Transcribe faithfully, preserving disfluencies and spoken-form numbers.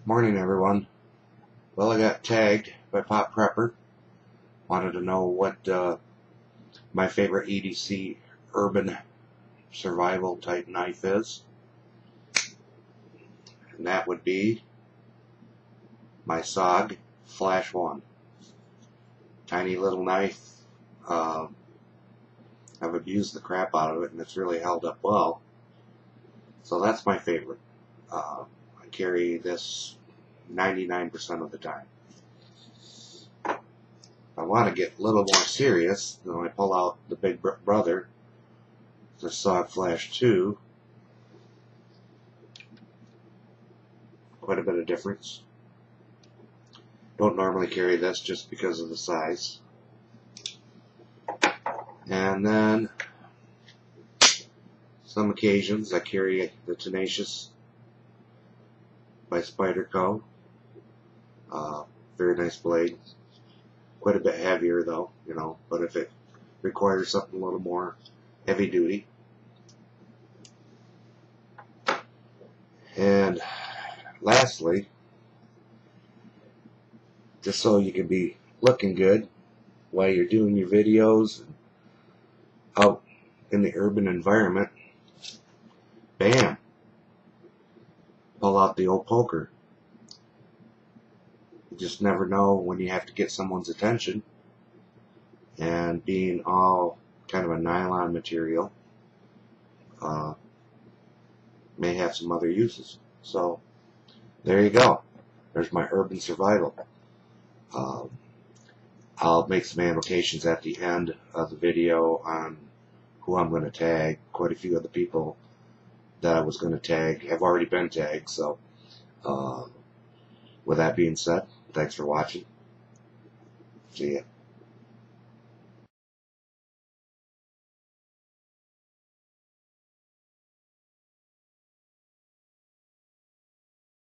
Morning, everyone. Well, I got tagged by Pop Prepper. Wanted to know what uh, my favorite E D C urban survival type knife is. And that would be my S O G Flash one. Tiny little knife. Uh, I've abused the crap out of it, and it's really held up well. So that's my favorite. Uh, I carry this ninety-nine percent of the time. If I want to get a little more serious, then I pull out the Big Brother, the S O G Flash two. Quite a bit of difference. Don't normally carry this just because of the size. And then, some occasions I carry the Tenacious by Spyderco. Uh, very nice blade. Quite a bit heavier though, you know, but if it requires something a little more heavy duty. And lastly, just so you can be looking good while you're doing your videos out in the urban environment, bam, pull out the old poker. You just never know when you have to get someone's attention, and being all kind of a nylon material uh, may have some other uses. So there you go. There's my urban survival. Um, I'll make some annotations at the end of the video on who I'm going to tag. Quite a few of the people that I was going to tag have already been tagged. So uh, with that being said, thanks for watching. See ya.